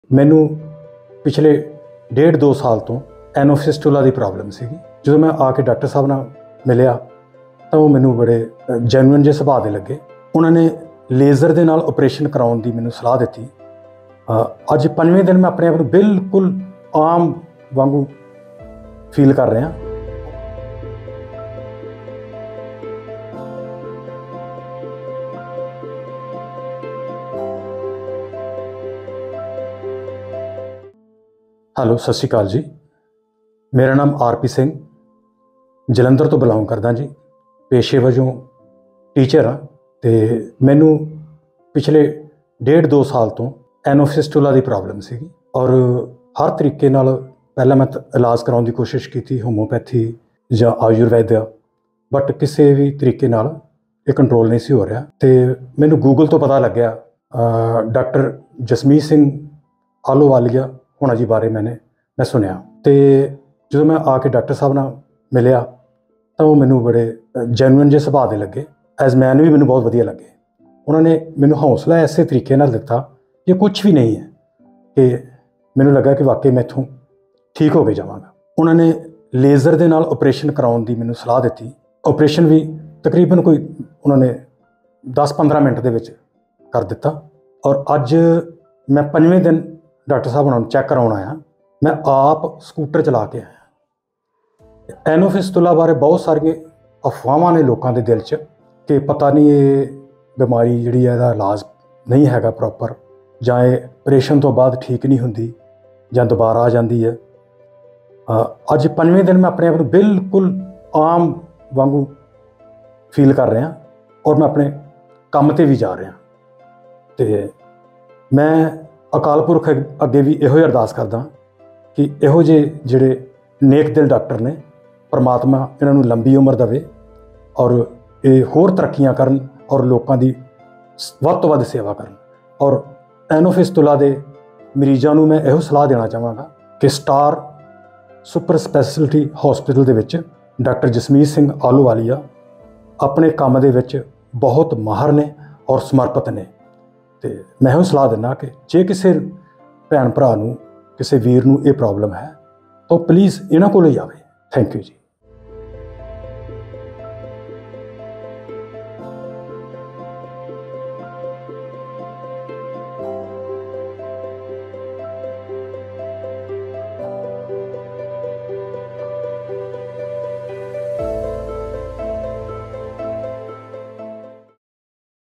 ਮੈਨੂੰ ਪਿਛਲੇ 1.5-2 ਸਾਲ ਤੋਂ ਐਨੋਫਿਸਟੂਲਾ ਦੀ ਪ੍ਰੋਬਲਮ ਸੀਗੀ। ਜਦੋਂ ਮੈਂ ਆ ਕੇ ਡਾਕਟਰ ਸਾਹਿਬ ਨਾਲ ਮਿਲਿਆ ਤਾਂ ਉਹ ਮੈਨੂੰ ਬੜੇ ਜੈਨੂਇਨ ਜਿਹੇ ਸੁਭਾਅ ਦੇ ਲੱਗੇ। ਉਹਨਾਂ ਨੇ ਲੇਜ਼ਰ ਦੇ ਨਾਲ ਆਪਰੇਸ਼ਨ ਕਰਾਉਣ ਦੀ ਮੈਨੂੰ ਸਲਾਹ ਦਿੱਤੀ। ਅੱਜ 5ਵੇਂ ਦਿਨ ਮੈਂ ਆਪਣੇ ਆਪ ਨੂੰ ਬਿਲਕੁਲ ਆਮ ਵਾਂਗੂ ਫੀਲ ਕਰ ਰਿਹਾ। ਹੈਲੋ, ਸਤਿ ਸ਼੍ਰੀ ਅਕਾਲ ਜੀ। ਮੇਰਾ ਨਾਮ ਆਰਪੀ ਸਿੰਘ, ਜਲੰਧਰ ਤੋਂ ਬਿਲੋਂਗ ਕਰਦਾ ਜੀ। ਪੇਸ਼ੇ ਵਜੋਂ ਟੀਚਰ ਹਾਂ ਅਤੇ ਮੈਨੂੰ ਪਿਛਲੇ 1.5-2 ਸਾਲ ਤੋਂ ਐਨੋਫਿਸਟੂਲਾ ਦੀ ਪ੍ਰੋਬਲਮ ਸੀਗੀ ਔਰ ਹਰ ਤਰੀਕੇ ਨਾਲ ਪਹਿਲਾਂ ਮੈਂ ਇਲਾਜ ਕਰਾਉਣ ਦੀ ਕੋਸ਼ਿਸ਼ ਕੀਤੀ, ਹੋਮੋਪੈਥੀ ਜਾਂ ਆਯੁਰਵੈਦ, ਬਟ ਕਿਸੇ ਵੀ ਤਰੀਕੇ ਨਾਲ ਇਹ ਕੰਟਰੋਲ ਨਹੀਂ ਸੀ ਹੋ ਰਿਹਾ। ਅਤੇ ਮੈਨੂੰ ਗੂਗਲ ਤੋਂ ਪਤਾ ਲੱਗਿਆ ਡਾਕਟਰ ਜਸਮੀਤ ਸਿੰਘ ਆਹਲੂਵਾਲੀਆ ਹੋਣਾ ਜੀ ਬਾਰੇ ਮੈਂ ਸੁਣਿਆ। ਅਤੇ ਜਦੋਂ ਮੈਂ ਆ ਕੇ ਡਾਕਟਰ ਸਾਹਿਬ ਨਾਲ ਮਿਲਿਆ ਤਾਂ ਉਹ ਮੈਨੂੰ ਬੜੇ ਜੈਨੂਇਨ ਜਿਹੇ ਸੁਭਾਅ ਦੇ ਲੱਗੇ। ਐਜ਼ ਮੈਨ ਵੀ ਮੈਨੂੰ ਬਹੁਤ ਵਧੀਆ ਲੱਗੇ। ਉਹਨਾਂ ਨੇ ਮੈਨੂੰ ਹੌਸਲਾ ਐਸੇ ਤਰੀਕੇ ਨਾਲ ਦਿੱਤਾ ਕਿ ਕੁਛ ਵੀ ਨਹੀਂ ਹੈ, ਕਿ ਮੈਨੂੰ ਲੱਗਾ ਕਿ ਵਾਕਈ ਮੈਂ ਇੱਥੋਂ ਠੀਕ ਹੋ ਕੇ ਜਾਵਾਂਗਾ। ਉਹਨਾਂ ਨੇ ਲੇਜ਼ਰ ਦੇ ਨਾਲ ਆਪਰੇਸ਼ਨ ਕਰਾਉਣ ਦੀ ਮੈਨੂੰ ਸਲਾਹ ਦਿੱਤੀ। ਆਪਰੇਸ਼ਨ ਵੀ ਤਕਰੀਬਨ ਕੋਈ ਉਹਨਾਂ ਨੇ 10-15 ਮਿੰਟ ਦੇ ਵਿੱਚ ਕਰ ਦਿੱਤਾ ਔਰ ਅੱਜ ਮੈਂ 5ਵੇਂ ਦਿਨ ਡਾਕਟਰ ਸਾਹਿਬ ਉਹਨਾਂ ਨੂੰ ਚੈੱਕ ਕਰਾਉਣ ਆਇਆ। ਮੈਂ ਆਪ ਸਕੂਟਰ ਚਲਾ ਕੇ ਆਇਆ। ਐਨੋਫਿਸਟੂਲਾ ਬਾਰੇ ਬਹੁਤ ਸਾਰੀਆਂ ਅਫਵਾਹਾਂ ਨੇ ਲੋਕਾਂ ਦੇ ਦਿਲ 'ਚ ਕਿ ਪਤਾ ਨਹੀਂ ਇਹ ਬਿਮਾਰੀ ਜਿਹੜੀ ਹੈ ਇਹਦਾ ਇਲਾਜ ਨਹੀਂ ਹੈਗਾ ਪ੍ਰੋਪਰ, ਜਾਂ ਇਹ ਆਪਰੇਸ਼ਨ ਤੋਂ ਬਾਅਦ ਠੀਕ ਨਹੀਂ ਹੁੰਦੀ ਜਾਂ ਦੁਬਾਰਾ ਆ ਜਾਂਦੀ ਹੈ। ਅੱਜ 5ਵੇਂ ਦਿਨ ਮੈਂ ਆਪਣੇ ਆਪ ਨੂੰ ਬਿਲਕੁਲ ਆਮ ਵਾਂਗੂ ਫੀਲ ਕਰ ਰਿਹਾ ਔਰ ਮੈਂ ਆਪਣੇ ਕੰਮ 'ਤੇ ਵੀ ਜਾ ਰਿਹਾ। ਅਤੇ ਮੈਂ ਅਕਾਲ ਪੁਰਖ ਅੱਗੇ ਵੀ ਇਹੋ ਹੀ ਅਰਦਾਸ ਕਰਦਾ ਕਿ ਇਹੋ ਜਿਹੇ ਜਿਹੜੇ ਨੇਕ ਦਿਲ ਡਾਕਟਰ ਨੇ, ਪਰਮਾਤਮਾ ਇਹਨਾਂ ਨੂੰ ਲੰਬੀ ਉਮਰ ਦੇਵੇ ਔਰ ਇਹ ਹੋਰ ਤਰੱਕੀਆਂ ਕਰਨ ਔਰ ਲੋਕਾਂ ਦੀ ਵੱਧ ਤੋਂ ਵੱਧ ਸੇਵਾ ਕਰਨ। ਔਰ ਐਨੋਫਿਸਟੂਲਾ ਦੇ ਮਰੀਜ਼ਾਂ ਨੂੰ ਮੈਂ ਇਹੋ ਸਲਾਹ ਦੇਣਾ ਚਾਹਾਂਗਾ ਕਿ ਸਟਾਰ ਸੁਪਰ ਸਪੈਸ਼ਲਿਟੀ ਹੌਸਪੀਟਲ ਦੇ ਵਿੱਚ ਡਾਕਟਰ ਜਸਮੀਤ ਸਿੰਘ ਆਹਲੂਵਾਲੀਆ ਆਪਣੇ ਕੰਮ ਦੇ ਵਿੱਚ ਬਹੁਤ ਮਾਹਰ ਨੇ ਔਰ ਸਮਰਪਿਤ ਨੇ। ਅਤੇ ਮੈਂ ਇਹੋ ਸਲਾਹ ਦਿੰਦਾ ਕਿ ਜੇ ਕਿਸੇ ਭੈਣ ਭਰਾ ਨੂੰ, ਕਿਸੇ ਵੀਰ ਨੂੰ ਇਹ ਪ੍ਰੋਬਲਮ ਹੈ ਤਾਂ ਪਲੀਜ਼ ਇਹਨਾਂ ਕੋਲ ਹੀ ਆਵੇ। ਥੈਂਕ ਯੂ ਜੀ।